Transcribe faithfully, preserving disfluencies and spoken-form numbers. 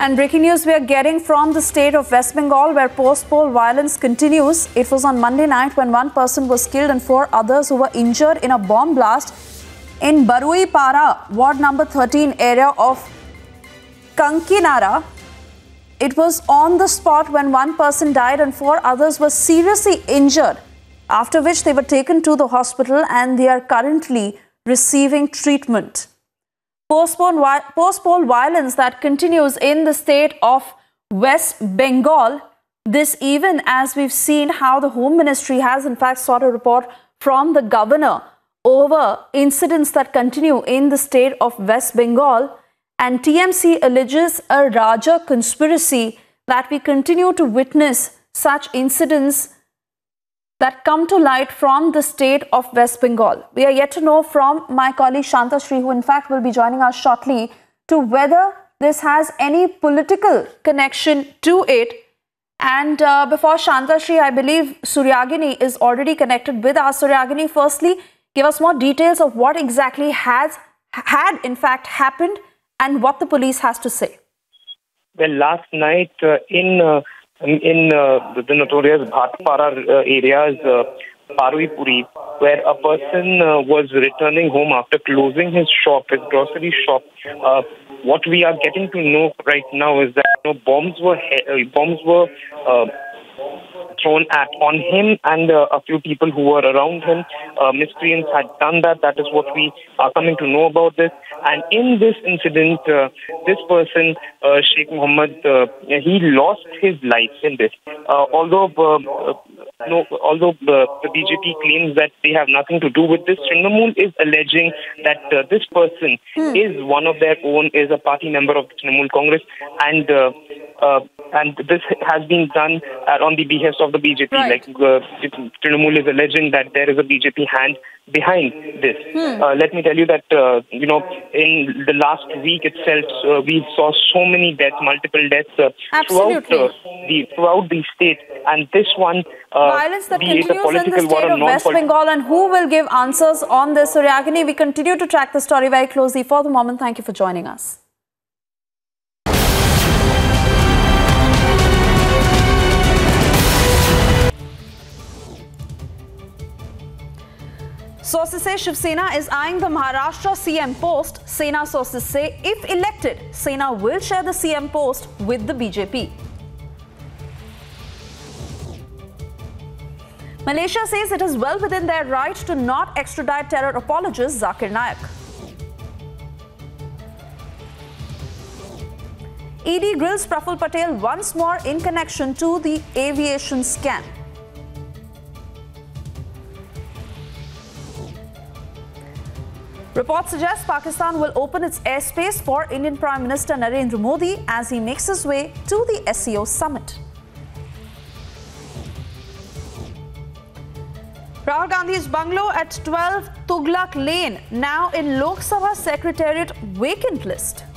And breaking news we are getting from the state of West Bengal, where post-poll violence continues. It was on Monday night when one person was killed and four others who were injured in a bomb blast in Baruipara, ward number thirteen area of Kankinara. It was on the spot when one person died and four others were seriously injured, after which they were taken to the hospital and they are currently receiving treatment. Post-poll violence that continues in the state of West Bengal. This even as we've seen how the Home Ministry has in fact sought a report from the governor over incidents that continue in the state of West Bengal. And T M C alleges a Raja conspiracy that we continue to witness such incidents that come to light from the state of West Bengal. We are yet to know from my colleague Shanta Shri, who in fact will be joining us shortly, to whether this has any political connection to it. And uh, before Shanta Shri, I believe Suryagini is already connected with us. Suryagini, firstly, give us more details of what exactly has had in fact happened and what the police has to say. Well, last night uh, in uh, in uh, the notorious Bhatpara uh, areas, uh, Paruipuri, where a person uh, was returning home after closing his shop, his grocery shop. Uh, what we are getting to know right now is that you know, bombs were uh, bombs were uh, thrown at on him and uh, a few people who were around him. Uh, miscreants had done that. That is what we are coming to know about this. And in this incident, uh, this person, uh, Sheikh Muhammad, uh, he lost his life in this. Uh, although uh, no, although uh, the B J P claims that they have nothing to do with this, Trinamool is alleging that uh, this person hmm. is one of their own, is a party member of the Trinamool Congress, and uh, uh, and this has been done uh, on the behest of the B J P. Right. Like uh, Trinamool is alleging that there is a B J P hand behind this. Hmm. Uh, let me tell you that, uh, you know, in the last week itself, uh, we saw so many deaths, multiple deaths uh, throughout, uh, the, throughout the state. And this one, uh, violence that continues in the state of West Bengal, and who will give answers on this? Suryagini, we continue to track the story very closely. For the moment, thank you for joining us. Sources say Shiv Sena is eyeing the Maharashtra C M post. Sena sources say if elected, Sena will share the C M post with the B J P. Malaysia says it is well within their right to not extradite terror apologist Zakir Naik. E D grills Praful Patel once more in connection to the aviation scam. Reports suggest Pakistan will open its airspace for Indian Prime Minister Narendra Modi as he makes his way to the S C O summit. Rahul Gandhi's bungalow at twelve Tughlaq Lane now in Lok Sabha Secretariat vacant list.